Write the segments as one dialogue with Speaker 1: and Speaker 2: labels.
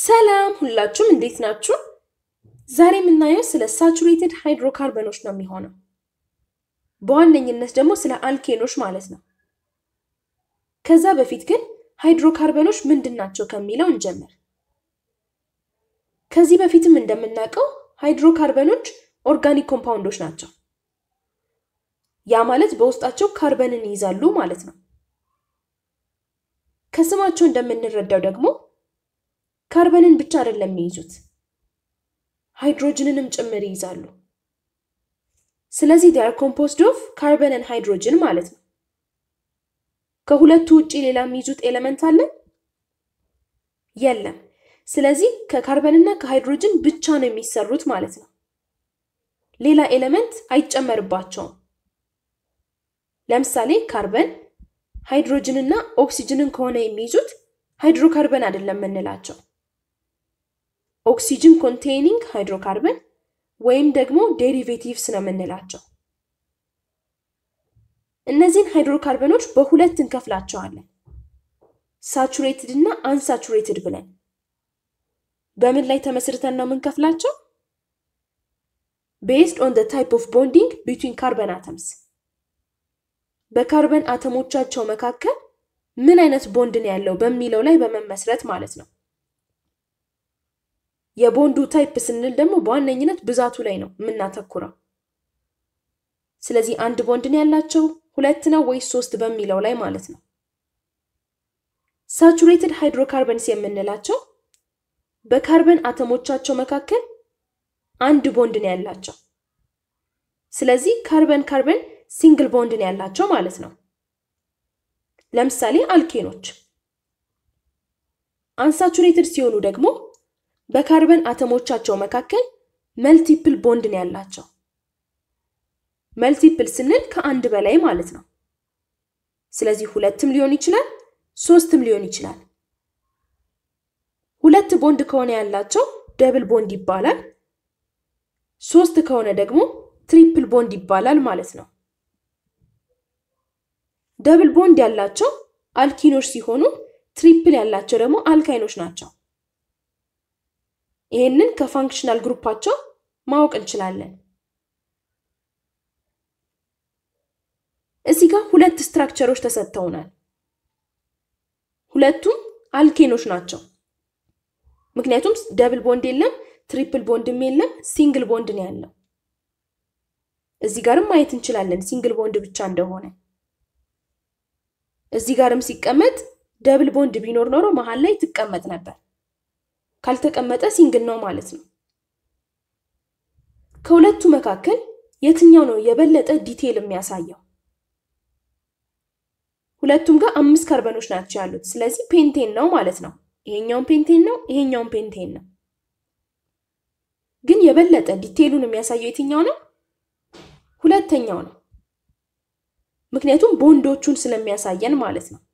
Speaker 1: ሰላም ሁላችሁም እንዴት ናችሁ? ዛሬ የምናየው ስለ saturated hydrocarbons ነው የሚሆነው። በዋነኝነት ደግሞ ስለ alkanes ማለት ነው። ከዛ በፊት ግን hydrocarbons ምንድናቸው ከሚለው እንጀምር። ከዚህ በፊትም እንደምናውቀው hydrocarbons organic compounds ናቸው። ያ ማለት በውስጣቸው ካርበንን ይይዛሉ ማለት ነው። ከስማቸው እንደምንረዳው ደግሞ ካርበንን ብቻ አይደለም የሚይዙት ሃይድሮጅንንም ጭምር ይይዛሉ። ስለዚህ they are composed of carbon and hydrogen ማለት ነው። ከሁለቱ ውጪ ሌላ የሚይዙት ኤሌመንት አለ? የለም። ስለዚህ ከካርበንና ከሃይድሮጅን ብቻ ነው የሚሰሩት ማለት ነው። ሌላ ኤሌመንት አይጨመርባቸውም። ለምሳሌ ካርበን ሃይድሮጅንና ኦክሲጅንን ከሆነ የሚይዙት ሃይድሮካርበን አይደለም እንላቸው። oxygen containing hydrocarbon ወይም ደግሞ derivatives ነው የምንላቸው። እነዚህን ሃይድሮካርበኖች በሁለት እንከፍላቸዋለን። saturated እና unsaturated ብለን። በምን ላይ ተመስርተን ነው የምንከፍላቸው? based on the type of bonding between carbon atoms. በካርበን አተሞቻቸው መካከል ምን አይነት ቦንድ ነው ያለው በሚለው ላይ በመመስረት ማለት ነው። የቦንዱ ታይፕ ስንል ደግሞ በዋነኝነት ብዛቱ ላይ ነው የምናተኩረው። ስለዚህ አንድ ቦንድ ነው ያላቸው ሁለት ነው ወይስ ሶስት በሚለው ላይ ማለት ነው። saturated hydrocarbons የምንላቸው በካርበን አተሞቻቸው መካከል አንድ ቦንድ ነው ያላቸው። ስለዚህ ካርበን ካርበን ሲንግል ቦንድ ነው ያላቸው ማለት ነው። ለምሳሌ አልኬኖች። unsaturated ሲሆኑ ደግሞ በካርበን አተሞቻቸው መካከል መልቲፕል ቦንድ ነው ያላቸው። መልቲፕል ስንል ከአንድ በላይ ማለት ነው። ስለዚህ ሁለትም ሊሆን ይችላል፣ ሶስትም ሊሆን ይችላል። ሁለት ቦንድ ከሆነ ያላቸው ደብል ቦንድ ይባላል። ሶስት ከሆነ ደግሞ ትሪፕል ቦንድ ይባላል ማለት ነው። ደብል ቦንድ ያላቸው አልኪኖች ሲሆኑ ትሪፕል ያላቸው ደግሞ አልካይኖች ናቸው። ይሄንን ከፋንክሽናል ግሩፓቸው ማወቅ እንችላለን። እዚህ ጋር ሁለት ስትራክቸሮች ተሰጥተውናል። ሁለቱም አልኬኖች ናቸው። ምክንያቱም ደብል ቦንድ የለም፣ ትሪፕል ቦንድም የለም፣ ሲንግል ቦንድ ነው ያለው። እዚህ ጋርም ማየት እንችላለን ሲንግል ቦንድ ብቻ እንደሆነ። እዚህ ጋርም ሲቀመጥ ደብል ቦንድ ቢኖር ኖሮ መሃል ላይ ትቀመጥ ነበር። ካልተቀመጠ ሲንግል ነው ማለት ነው። ከሁለቱ መካከል የትኛው ነው የበለጠ ዲቴል የሚያሳየው? ሁለቱም ጋር 5 ካርበኖች ናቸው ያሉት። ስለዚህ ፔንቴን ነው ማለት ነው። ይሄኛው ፔንቴን ነው፣ ይሄኛው ፔንቴን ነው። ግን የበለጠ ዲቴሉን የሚያሳየው የትኛው ነው? ሁለተኛው ነው። ምክንያቱም ቦንዶቹን ስለሚያሳየን ማለት ነው።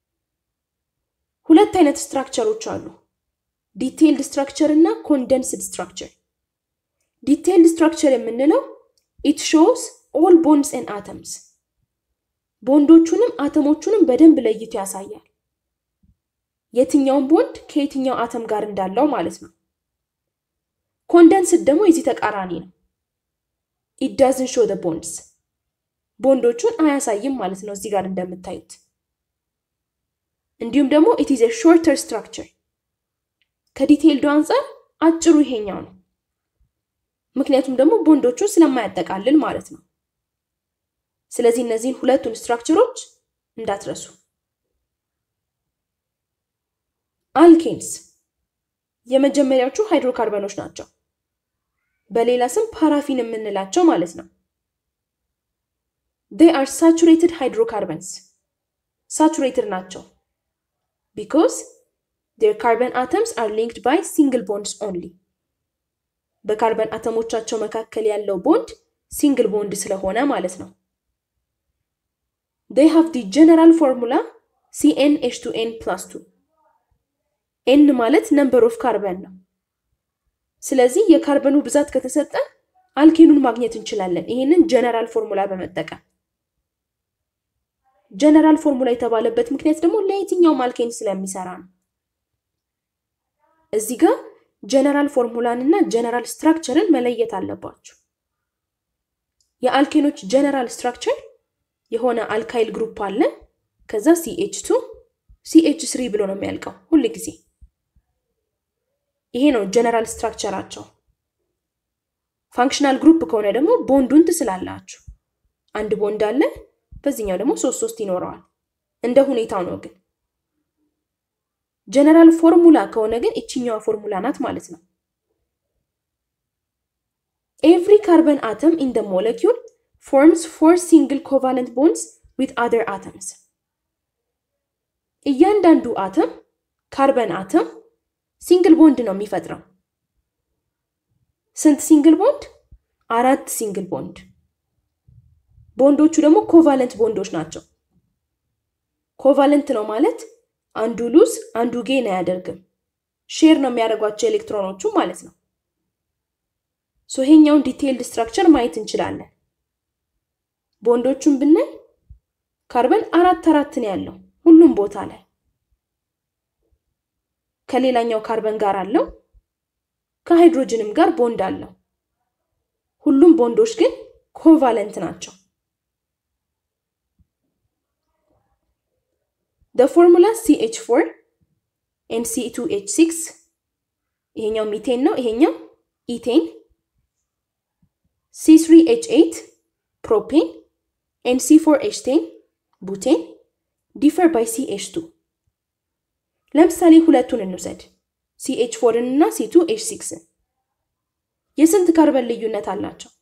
Speaker 1: ሁለት አይነት ስትራክቸሮች አሉ። detailed structure እና condensed structure. detailed structure የምንለው it shows all bonds and atoms. ቦንዶቹንም አተሞቹንም በደንብ ለይቶ ያሳያል። የትኛው ቦንድ ከየትኛው አተም ጋር እንዳለው ማለት ነው። condensed ደግሞ የዚህ ተቃራኒ ነው። it doesn't show the bonds. ቦንዶቹን አያሳይም ማለት ነው እዚህ ጋር እንደምታዩት። እንዲሁም ደግሞ it is a shorter structure. ከዲቴይልዱ አንፃር አጭሩ ይሄኛው ነው። ምክንያቱም ደግሞ ቦንዶቹን ስለማያጠቃልል ማለት ነው። ስለዚህ እነዚህን ሁለቱን ስትራክቸሮች እንዳትረሱ። alkanes የመጀመሪያዎቹ ሃይድሮካርበኖች ናቸው። በሌላ ስም ፓራፊን የምንላቸው ማለት ነው። they are saturated hydrocarbons. saturated ናቸው because their carbon atoms are linked by single bonds only. በካርበን አተሞቻቸው መካከል ያለው ቦንድ ሲንግል ቦንድ ስለሆነ ማለት ነው። they have the general formula CnH2n+2. n ማለት number of carbon ነው። ስለዚህ የካርበኑ ብዛት ከተሰጠ አልኬኑን ማግኘት እንችላለን ይሄንን ጀነራል ፎርሙላ በመጠቀም። ጀነራል ፎርሙላ የተባለበት ምክንያት ደግሞ ለየትኛው አልኬን ስለሚሰራ ነው። እዚህ ጋር ጀነራል ፎርሙላን እና ጀነራል ስትራክቸርን መለየት አለባችሁ የአልኬኖች ጀነራል ስትራክቸር የሆነ አልካይል ግሩፕ አለ ከዛ CH2 CH3 ብሎ ነው የሚያልቀው ሁሉ ጊዜ ይሄ ነው ጀነራል ስትራክቸራቸው ፋንክሽናል ግሩፕ ከሆነ ደግሞ ቦንዱን ትስላላችሁ አንድ ቦንድ አለ በዚህኛው ደግሞ 3 ይኖረዋል እንደ ሁኔታው ነው ግን ጀነራል ፎርሙላ ከሆነ ግን እቺኛው ፎርሙላ ናት ማለት ነው Every carbon atom in the molecule forms 4 single covalent bonds with other atoms. እያንዳንዱ አተም ካርበን አተም ሲንግል ቦንድ ነው የሚፈጥረው ስንት ሲንግል ቦንድ 4 ሲንግል ቦንድ ቦንዶቹ ደግሞ ኮቫለንት ቦንዶች ናቸው ኮቫለንት ነው ማለት አንዱ ሉዝ አንዱ ጌን አያደርግም ሼር ነው የሚያደርጓቸው ኤሌክትሮኖቹ ማለት ነው ሶ ይሄኛውን ዲቴይልድ ስትራክቸር ማየት እንችላለን ቦንዶቹን ብናይ ካርበን 4 ነው ያለው ሁሉም ቦታ ላይ ከሌላኛው ካርበን ጋር አለው ከሃይድሮጅንም ጋር ቦንድ አለው ሁሉም ቦንዶች ግን ኮቫለንት ናቸው The formula CH4 and C2H6 ይሄኛው ሚቴን ነው ይሄኛው ኢቴን C3H8 propane and C4H10 butane differ by CH2 ለምሳሌ ሁለቱን እንውሰድ CH4 እና C2H6 የስንት ካርበን ልዩነት አላቸው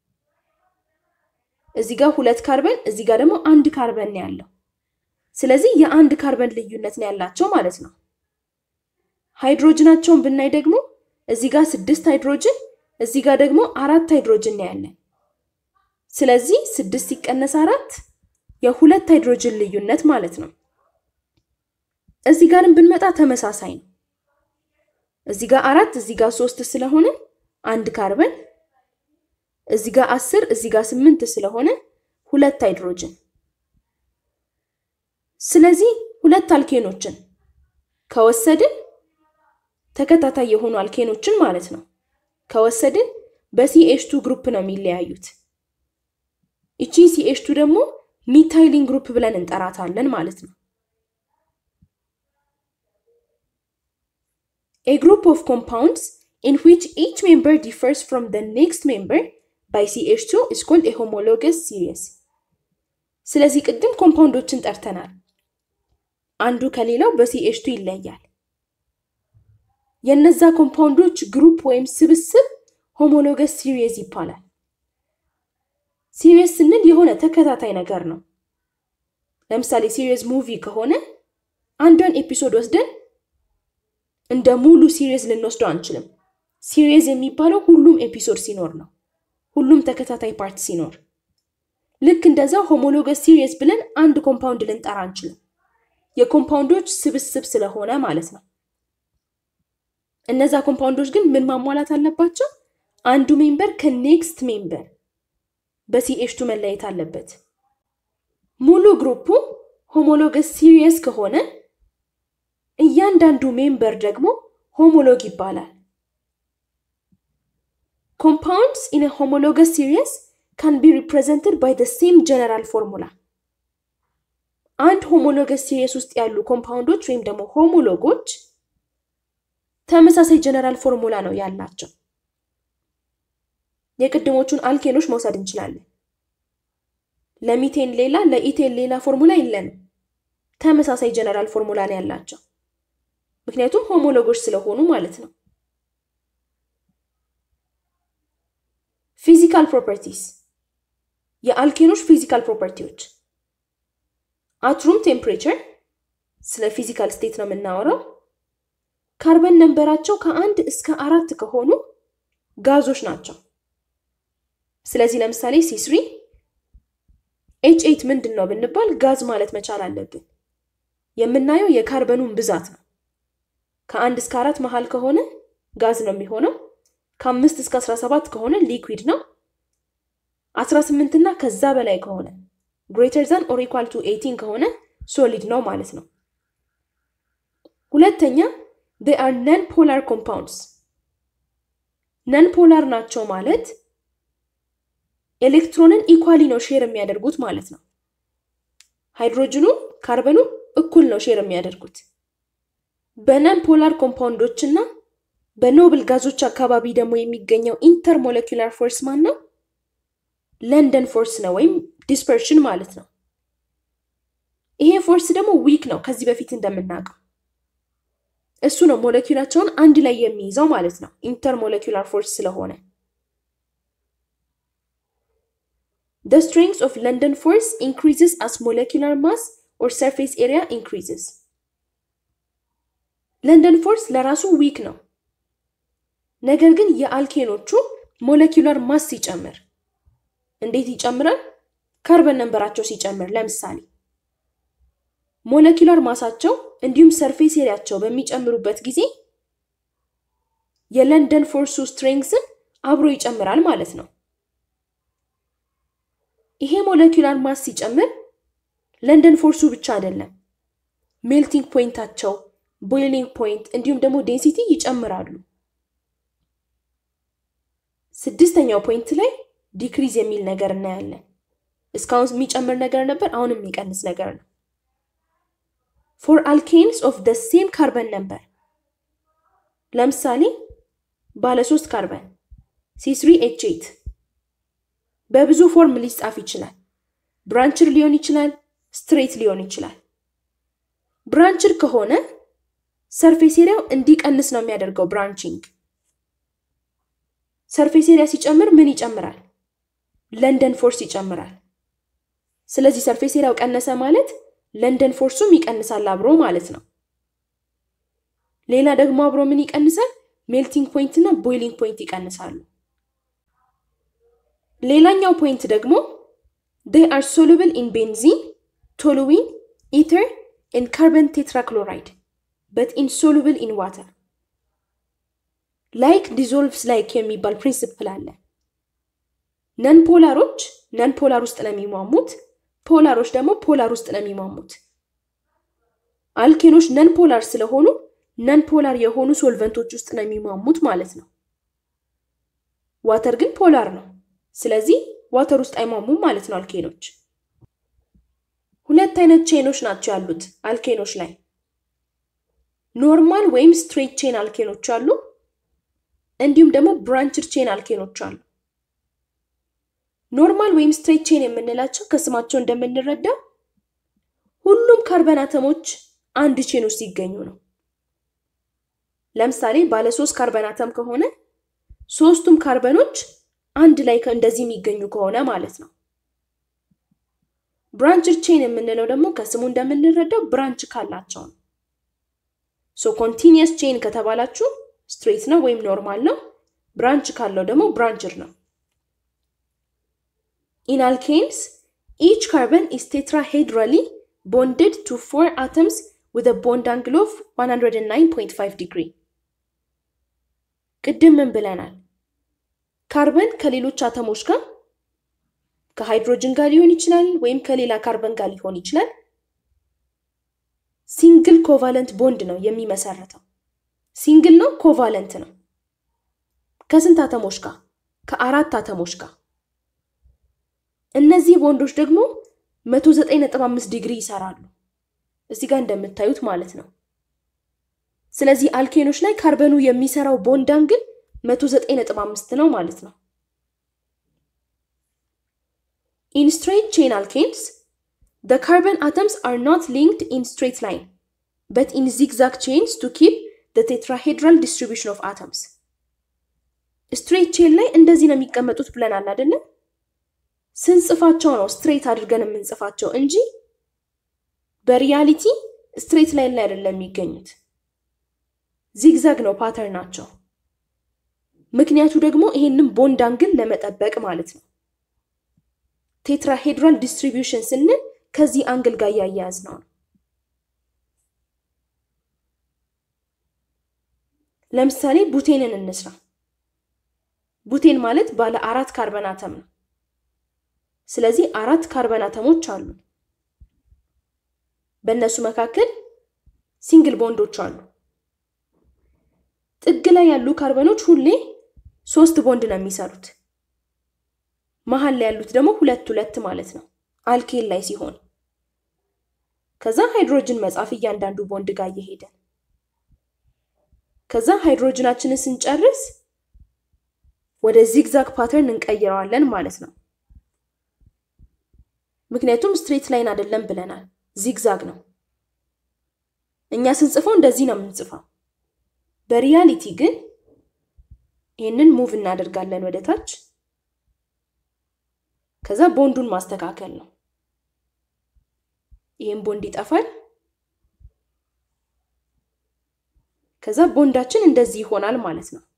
Speaker 1: እዚህ ጋር ሁለት ካርበን እዚህ ጋር ደግሞ አንድ ካርበን ነው ያለው ስለዚህ የአንድ ካርበን ልዩነት ነው ያላቸው ማለት ነው ሃይድሮጅናቸውን ብናይ ደግሞ እዚህ ጋር 6 ሃይድሮጅን እዚህ ጋር ደግሞ 4 ሃይድሮጅን ነው ያለን ስለዚህ 6 ሲቀነስ 4 የሁለት ሃይድሮጅን ልዩነት ማለት ነው እዚህ ጋርም ብንመጣ ተመሳሳይ ነው እዚህ ጋር 4 እዚህ ጋር 3 ስለሆነ አንድ ካርበን እዚህ ጋር 10 እዚህ ጋር 8 ስለሆነ ሁለት ሃይድሮጅን ስለዚህ ሁለት አልኬኖችን ከወሰድን ተከታታይ የሆኑ አልኬኖችን ማለት ነው ከወሰድን በCH2 ግሩፕ ነው የሚለያዩት እቺ CH2 ደግሞ ሚታይሊን ግሩፕ ብለን እንጠራታለን ማለት ነው A group of compounds in which each member differs from the next member by CH2 is called a homologous series ስለዚህ ቅድም ኮምፓውንዶችን ጠርተናል አንዱ ከሌላው በCH2 ይለያል የነዛ ኮምፓውንዶች ግሩፕ ወይም ስብስብ homologous series ይባላል series ስንል የሆነ ተከታታይ ነገር ነው ለምሳሌ series ሙቪ ከሆነ አንዱን ኤፒሶድ ወስደን እንደ ሙሉ series ልንወስደው አንችልም series የሚባለው ሁሉም ኤፒሶድ ሲኖር ነው ሁሉም ተከታታይ ፓርት ሲኖር ልክ እንደዛው homologous series ብለን አንድ ኮምፓውንድ ልንጠራ አንችልም የኮምፓውንዶች ስብስብ ስለሆነ ማለት ነው እነዛ ኮምፓውንዶች ግን ምን ማሟላት አለባቸው አንዱ ሜምበር ከኔክስት ሜምበር በCH2 መለየት አለበት ሙሉ ግሩፑ homologous series ከሆነ እያንዳንዱ ሜምበር ደግሞ ሆሞሎግ ይባላል Compounds in a homologous series can be represented by the same general formula አንድ homologous series ውስጥ ያሉ ኮምፓውንዶች ወይም ደግሞ ሆሞሎጎች ተመሳሳይ ጀነራል ፎርሙላ ነው ያላቸው የቅድሞቹን አልኬኖች መውሰድ እንችላለን ለሚቴን ሌላ ለኢቴን ሌላ ፎርሙላ የለም ተመሳሳይ ጀነራል ፎርሙላ ነው ያላቸው ምክንያቱም ሆሞሎጎች ስለሆኑ ማለት ነው ፊዚካል ፕሮፐርቲስ የአልኬኖች ፊዚካል ፕሮፐርቲዎች at room temperature ስለ ፊዚካል ስቴት ነው የምናወራው ካርበን ነምበራቸው ከ1 እስከ 4 ከሆኑ ጋዞች ናቸው ስለዚህ ለምሳሌ C3 H8 ምንድነው ብንባል ጋዝ ማለት መቻል አለብን የምናየው የካርበኑን ብዛት ነው ከ1 እስከ 4 መሃል ከሆነ ጋዝ ነው የሚሆነው ከ5 እስከ 17 ከሆነ ሊኩዊድ ነው 18 እና ከዛ በላይ ከሆነ greater than or equal to 18 ከሆነ solid ነው ማለት ነው ሁለተኛ they are non-polar compounds. non-polar ናቸው ማለት ኤሌክትሮንን ኢኳሊ ነው ሼር የሚያደርጉት ማለት ነው። ሃይድሮጅኑ ካርበኑ እኩል ነው ሼር የሚያደርጉት። በnon-polar ኮምፓውንዶችና በኖብል ጋዞች አካባቢ ደግሞ የሚገኘው ኢንተርሞለኪውላር ፎርስ ማን ነው? ለንደን ፎርስ ነው ወይም ዲስፐርሽን ማለት ነው። ይሄ ፎርስ ደግሞ ዊክ ነው ከዚህ በፊት እንደምናውቀው። እሱ ነው ሞለኪውላቸውን አንድ ላይ የሚይዘው ማለት ነው ኢንተርሞለኪውላር ፎርስ ስለሆነ። The strength of London force increases as molecular mass or surface area increases. London force ለራሱ ዊክ ነው። ነገር ግን የአልኬኖቹ ሞለኪውላር ማስ ሲጨምር እንዴት ይጨምራል? ካርበን ነምበራቸው ሲጨምር ለምሳሌ ሞለኪውላር ማሳቸው እንዲሁም ሰርፌስ ኤሪያቸው በሚጨምሩበት ጊዜ የለንደን ፎርሱ ስትሬንግስን አብሮ ይጨምራል ማለት ነው። ይሄ ሞለኪውላር ማስ ሲጨምር ለንደን ፎርሱ ብቻ አይደለም ሜልቲንግ ፖይንታቸው ቦይሊንግ ፖይንት እንዲሁም ደግሞ ዴንሲቲ ይጨምራሉ። ስድስተኛው ፖይንት ላይ ዲክሪዝ የሚል ነገር እናያለን። እስካሁን የሚጨምር ነገር ነበር አሁን የሚቀንስ ነገር ነው። For alkanes of the same carbon number ለምሳሌ ባለ 3 ካርበን C3H8 በብዙ ፎርም ሊጻፍ ይችላል። ብራንችድ ሊሆን ይችላል፣ ስትሬት ሊሆን ይችላል። ብራንችድ ከሆነ ሰርፌስ ኤሪያው እንዲቀንስ ነው የሚያደርገው ብራንቺንግ። ሰርፌስ ኤሪያ ሲጨምር ምን ይጨምራል? ለንደን ፎርስ ይጨምራል። ስለዚህ ሰርፌስ ኤሪያው ቀነሰ ማለት ለንደን ፎርሱም ይቀንሳል አብሮ ማለት ነው። ሌላ ደግሞ አብሮ ምን ይቀንሳል? ሜልቲንግ ፖይንት እና ቦይሊንግ ፖይንት ይቀንሳሉ። ሌላኛው ፖይንት ደግሞ they are soluble in benzene, toluene, ether and carbon tetrachloride but insoluble in water. Like dissolves like የሚባል ፕሪንሲፕል አለ። ነን ፖላሮች ነን ፖላር ውስጥ ነው የሚሟሙት፣ ፖላሮች ደግሞ ፖላር ውስጥ ነው የሚሟሙት። አልኬኖች ነን ፖላር ስለሆኑ ነን ፖላር የሆኑ ሶልቨንቶች ውስጥ ነው የሚሟሙት ማለት ነው። ዋተር ግን ፖላር ነው። ስለዚህ ዋተር ውስጥ አይሟሙም ማለት ነው አልኬኖች። ሁለት አይነት ቼኖች ናቸው ያሉት አልኬኖች ላይ። ኖርማል ወይም ስትሬት ቼን አልኬኖች አሉ፣ እንዲሁም ደግሞ ብራንችድ ቼን አልኬኖች አሉ። ኖርማል ወይም ስትሬት ቼን የምንላቸው ከስማቸው እንደምንረዳው ሁሉም ካርበን አተሞች አንድ ቼን ውስጥ ይገኙ ነው። ለምሳሌ ባለ 3 ካርበን አተም ከሆነ ሶስቱም ካርበኖች አንድ ላይ እንደዚህ የሚገኙ ከሆነ ማለት ነው። ብራንችድ ቼን የምንለው ደግሞ ከስሙ እንደምንረዳው ብራንች ካላቸው ነው። ሶ ኮንቲኒየስ ቼን ከተባላችሁ ስትሬት ነው ወይም ኖርማል ነው። ብራንች ካለው ደግሞ ብራንችድ ነው። In alkanes, each carbon is tetrahedrally bonded to 4 atoms with a bond angle of 109.5 degree. ቅድም ምን ብለናል? ካርበን ከሌሎች አተሞች ጋር ከሃይድሮጅን ጋር ሊሆን ይችላል ወይም ከሌላ ካርበን ጋር ሊሆን ይችላል ሲንግል ኮቫለንት ቦንድ ነው የሚመሰረተው። ሲንግል ነው ኮቫለንት ነው። ከስንት አተሞች ጋር? ከ4 አተሞች ጋር። እነዚህ ቦንዶች ደግሞ 109.5 ዲግሪ ይሰራሉ እዚህ ጋር እንደምታዩት ማለት ነው። ስለዚህ አልኬኖች ላይ ካርበኑ የሚሰራው ቦንድ አንግል 109.5 ነው ማለት ነው። In straight chain alkanes, the carbon atoms are not linked in straight line, but in zigzag chains to keep the tetrahedral distribution of atoms. Straight chain ላይ እንደዚህ ነው የሚቀመጡት ብለናል አይደል? ስንጽፋቸው ነው ስትሬት አድርገን የምንጽፋቸው እንጂ በሪያሊቲ ስትሬት ላይን ላይ አይደለም የሚገኙት። ዚግዛግ ነው ፓተርናቸው። ምክንያቱ ደግሞ ይሄንን ቦንድ አንግል ለመጠበቅ ማለት ነው። ቴትራሄድራል ዲስትሪቢዩሽን ስንል ከዚህ አንግል ጋር ያያያዝ ነው። ለምሳሌ ቡቴንን እንስራ። ቡቴን ማለት ባለ 4 ካርበን አተም ነው። ስለዚህ 4 ካርበን አተሞች አሉ። በእነሱ መካከል ሲንግል ቦንዶች አሉ። ጥግ ላይ ያሉ ካርበኖች ሁሌ 3 ቦንድ ነው የሚሰሩት መሃል ላይ ያሉት ደግሞ 2 ማለት ነው አልኬን ላይ ሲሆን ከዛ ሃይድሮጅን መጻፍ እያንዳንዱ ቦንድ ጋር እየሄደ ከዛ ሃይድሮጅናችንን ስንጨርስ ወደ ዚግዛግ ፓተርን እንቀይረዋለን ማለት ነው ምክንያቱም ስትሬት ላይን አይደለም ብለናል ዚግዛግ ነው እኛ ስንጽፈው እንደዚህ ነው የምንጽፈው በሪያሊቲ ግን ይሄንን ሙቭ እናደርጋለን ወደ ታች ከዛ ቦንዱን ማስተካከል ነው ይሄን ቦንድ ይጣፋል ከዛ ቦንዳችን እንደዚህ ይሆናል ማለት ነው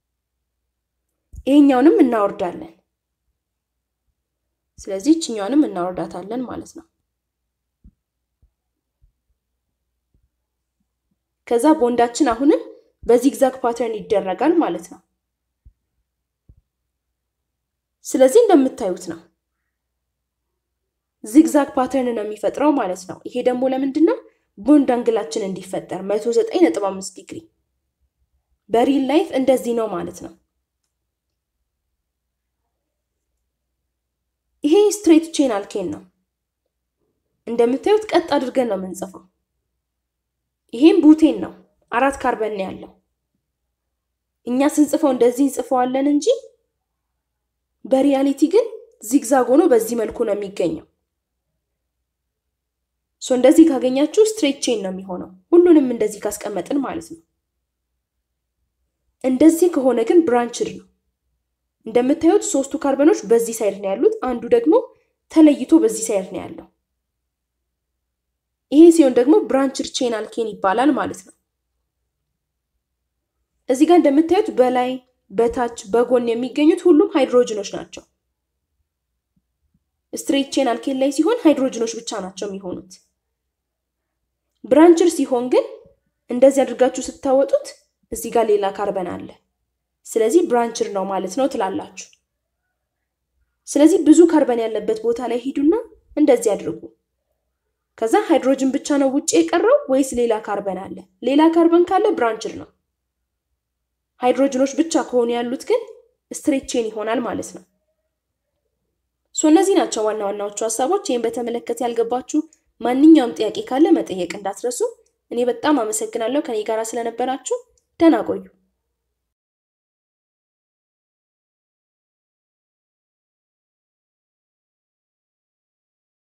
Speaker 1: ይሄኛውንም እናወርዳለን ስለዚህ እቺኛውንም እናወርዳታለን ማለት ነው ከዛ ቦንዳችን አሁንም በዚግዛግ ፓተርን ይደረጋል ማለት ነው ስለዚህ እንደምታዩት ነው ዚግዛግ ፓተርን ነው የሚፈጥረው ማለት ነው ይሄ ደግሞ ለምንድነው ቦንድ አንግላችን እንዲፈጠር 109.5 ዲግሪ በሪል ላይፍ እንደዚህ ነው ማለት ነው ይሄ ስትሬት ቼን አልኬን ነው እንደምታዩት ቀጥ አድርገን ነው የምንጽፈው ይሄም ቡቴን ነው 4 ካርበን ነው ያለው እኛ ስንጽፈው እንደዚህ እንጽፈዋለን እንጂ በሪያሊቲ ግን ዚግዛግ ሆኖ በዚህ መልኩ ነው የሚገኘው እንደዚህ ካገኛችሁ ስትሬት ቼን ነው የሚሆነው ሁሉንም እንደዚህ ካስቀመጥን ማለት ነው እንደዚህ ከሆነ ግን ብራንችድ ነው እንደምታዩት 3ቱ ካርበኖች በዚህ ሳይድ ነው ያሉት አንዱ ደግሞ ተለይቶ በዚህ ሳይድ ነው ያለው ይሄ ሲሆን ደግሞ ብራንችድ ቼን አልኬን ይባላል ማለት ነው እዚህ ጋር እንደምታዩት በላይ በታች በጎን የሚገኙት ሁሉም ሃይድሮጅኖች ናቸው ስትሬት ቼን አልኬን ላይ ሲሆን ሃይድሮጅኖች ብቻ ናቸው የሚሆኑት ብራንችድ ሲሆን ግን እንደዚህ አድርጋችሁ ስታወጡት እዚህ ጋር ሌላ ካርበን አለ ስለዚህ ብራንችድ ነው ማለት ነው ትላላችሁ ስለዚህ ብዙ ካርበን ያለበት ቦታ ላይ ሄዱና እንደዚህ አድርጉ ከዛ ሃይድሮጅን ብቻ ነው ውጪ የቀረው ወይስ ሌላ ካርበን አለ ሌላ ካርበን ካለ ብራንችድ ነው ሃይድሮጅኖች ብቻ ከሆነ ያሉት ግን ስትሬት ቼን ይሆናል ማለት ነው እነዚህ ናቸው ዋና ዋናዎቹ ሐሳቦች ይሄን በተመለከተ ያልገባችሁ ማንኛውም ጥያቄ ካለ መጠየቅ እንዳትረሱ እኔ በጣም አመሰግናለሁ ከኔ ጋር ስለነበራችሁ ደህና ቆዩ